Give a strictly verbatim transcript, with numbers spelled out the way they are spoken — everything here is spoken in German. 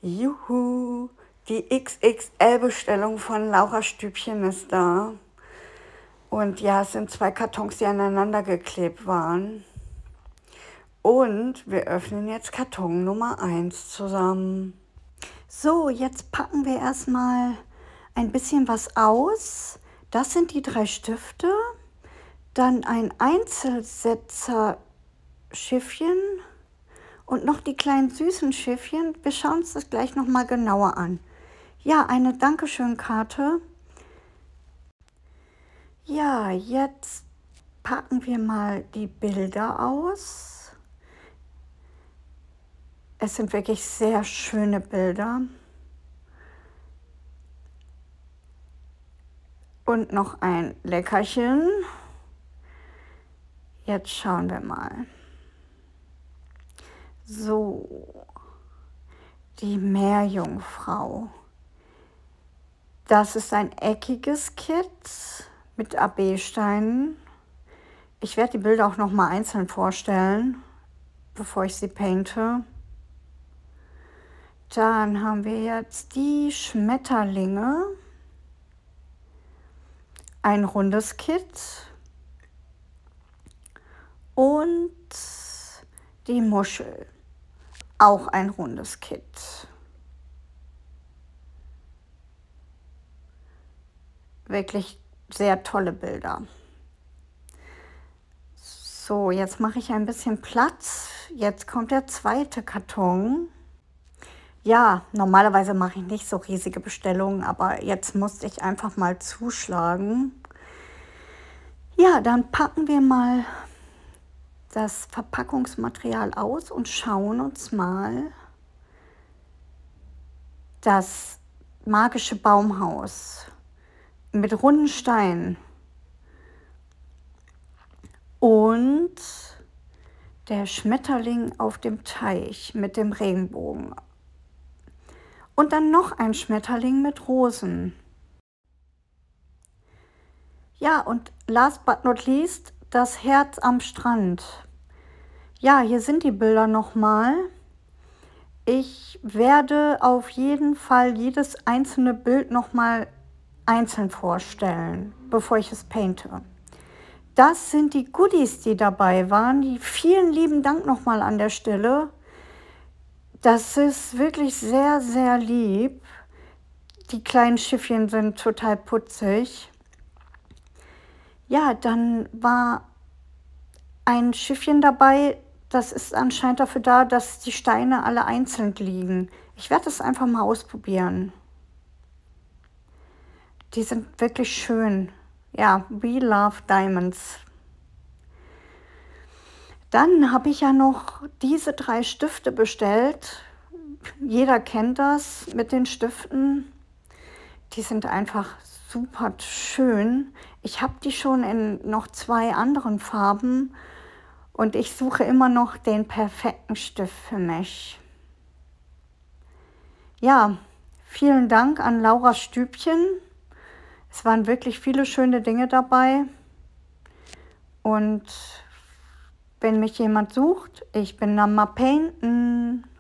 Juhu, die X X L-Bestellung von Laura Stübchen ist da. Und ja, es sind zwei Kartons, die aneinander geklebt waren. Und wir öffnen jetzt Karton Nummer eins zusammen. So, jetzt packen wir erstmal ein bisschen was aus. Das sind die drei Stifte. Dann ein Einzelsetzer Schiffchen und noch die kleinen süßen Schiffchen. Wir schauen uns das gleich noch mal genauer an. Ja, eine Dankeschön-Karte. Ja, jetzt packen wir mal die Bilder aus. Es sind wirklich sehr schöne Bilder. Und noch ein Leckerchen. Jetzt schauen wir mal. So, die Meerjungfrau. Das ist ein eckiges Kit mit A B-Steinen. Ich werde die Bilder auch noch mal einzeln vorstellen, bevor ich sie painte. Dann haben wir jetzt die Schmetterlinge. Ein rundes Kit. Und die Muschel. Auch ein rundes Kit. Wirklich sehr tolle Bilder. So, jetzt mache ich ein bisschen Platz. Jetzt kommt der zweite Karton. Ja, normalerweise mache ich nicht so riesige Bestellungen, aber jetzt musste ich einfach mal zuschlagen. Ja, dann packen wir mal das Verpackungsmaterial aus und schauen uns mal das magische Baumhaus mit runden Steinen und der Schmetterling auf dem Teich mit dem Regenbogen und dann noch ein Schmetterling mit Rosen. Ja, und last but not least das Herz am Strand. Ja, hier sind die Bilder nochmal. Ich werde auf jeden Fall jedes einzelne Bild nochmal einzeln vorstellen, bevor ich es painte. Das sind die Goodies, die dabei waren. Die vielen lieben Dank nochmal an der Stelle. Das ist wirklich sehr, sehr lieb. Die kleinen Schiffchen sind total putzig. Ja, dann war ein Schiffchen dabei, das ist anscheinend dafür da, dass die Steine alle einzeln liegen. Ich werde das einfach mal ausprobieren. Die sind wirklich schön. Ja, we love diamonds. Dann habe ich ja noch diese drei Stifte bestellt. Jeder kennt das mit den Stiften. Die sind einfach super schön. Ich habe die schon in noch zwei anderen Farben und ich suche immer noch den perfekten Stift für mich. Ja, vielen Dank an Laura Stübchen. Es waren wirklich viele schöne Dinge dabei. Und wenn mich jemand sucht, ich bin am Painten.